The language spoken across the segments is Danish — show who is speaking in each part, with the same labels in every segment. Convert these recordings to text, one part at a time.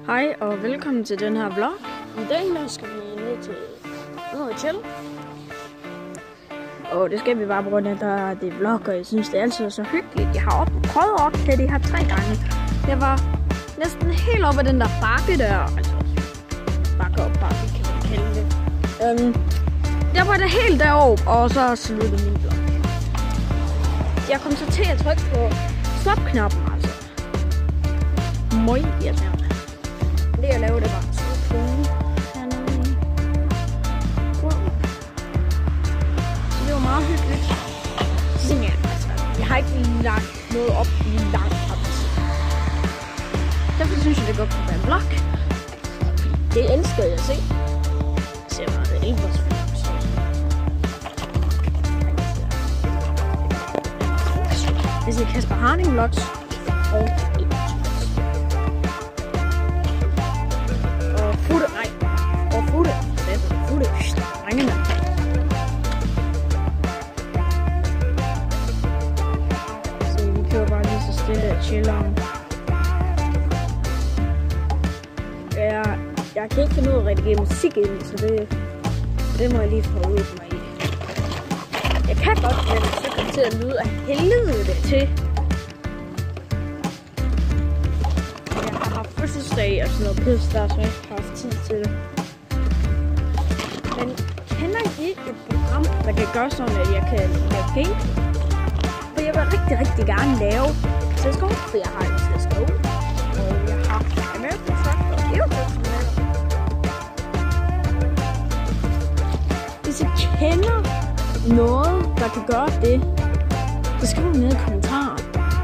Speaker 1: Hej og velkommen til den her vlog. I dag der skal vi ned til noget chill. Og det skal vi bare på grund af, at det er vlog, og jeg synes det er altid så hyggeligt. Jeg har prøvet at optage det her 3 gange. Jeg var næsten helt oppe af den der bakke der. Altså bakke op, bakke kan man kalde det. Der var det helt deroppe, og så sluttede min vlog. Jeg kom så til at trykke på stop-knappen, altså. Møj irriterende. Det jeg lavede, det var så cool hernede. Wow. Så det var meget hyggeligt. Så tænkte jeg, altså, jeg har ikke lagt noget op i lang tid. Derfor synes jeg, det godt kunne være en vlog. Det elsker jeg at se. Jeg ser meget det elvers vlog. Det er Kasper Harning vlogs og drengene. Så vi kører bare lige så stille og chiller. Jeg kan ikke finde ud af at redigere musik ind, så det må jeg lige få ud mig i. Jeg kan godt, men så kommer til at lyde af helvede til. Jeg har haft fødselsdag og sådan noget pis der, så jeg ikke har haft tid til det. Men kender I et program, der kan gøre sådan, at jeg kan lave gameplay? For jeg vil rigtig gerne lave CSGO, for jeg har en CSGO, og jeg har American Truck og Eurotrack Simulator. Hvis I kender noget, der kan gøre det, så skriv ned i kommentaren.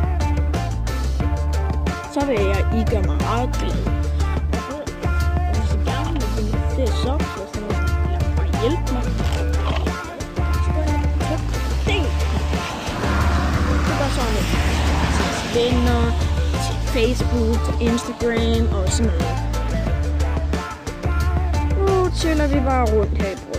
Speaker 1: Så vil I gøre mig meget glad. Og hvis I gerne vil give mig flere subs og sådan noget, hjælp mig. Så går jeg på del. Det gør sådan lidt til venner, til Facebook, til Instagram og sådan noget. Nu chiller vi bare rundt her i brød.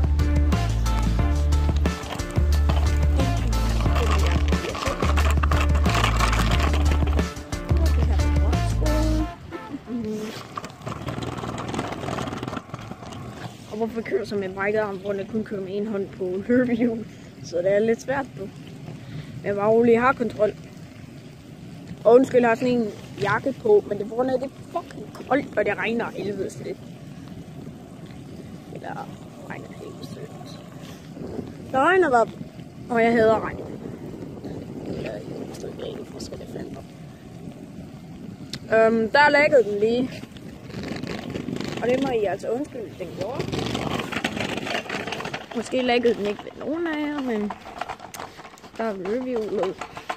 Speaker 1: Og hvorfor kører så med brækket arm, hvor jeg kun kører med en hånd på løbehjul. Så det er lidt svært nu. Jeg var rolig, jeg har kontrol. Og undskyld, jeg har sådan en jakke på, men det er på grund af, det er fucking koldt, og det regner helvedes lidt. Eller regner helvedes lidt. Der regner der, og jeg hader regn. Der laggede den lige. Og det må I altså undskylde, den gjorde. Måske laggede den ikke ved nogen af jer, men der er reviewet.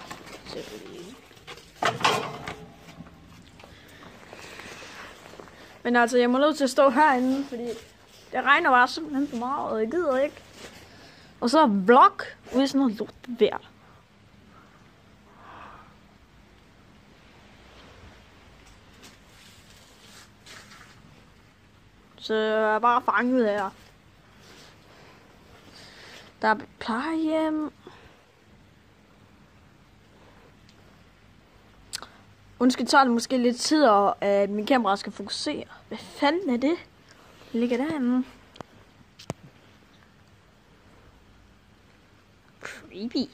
Speaker 1: Men altså, jeg må nødt til at stå herinde, fordi det regner bare simpelthen for meget, og jeg gider ikke. Og så er vlog ude sådan noget lortevejr. Så jeg er bare fanget her. Der er plejehjem. Undskyld, tager det måske lidt tid, at min kamera skal fokusere. Hvad fanden er det? Det ligger derinde. Creepy.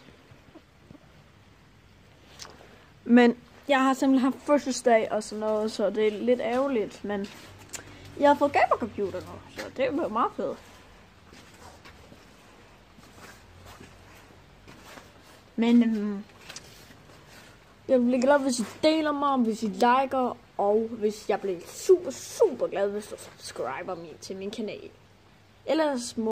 Speaker 1: Men jeg har simpelthen haft fødselsdag og sådan noget, så det er lidt ærgerligt, men jeg har fået gamercomputer nu, så det er jo meget fedt. Men jeg bliver glad, hvis I deler mig, hvis I liker, og hvis jeg bliver super glad, hvis du subscriber mig til min kanal. Ellers må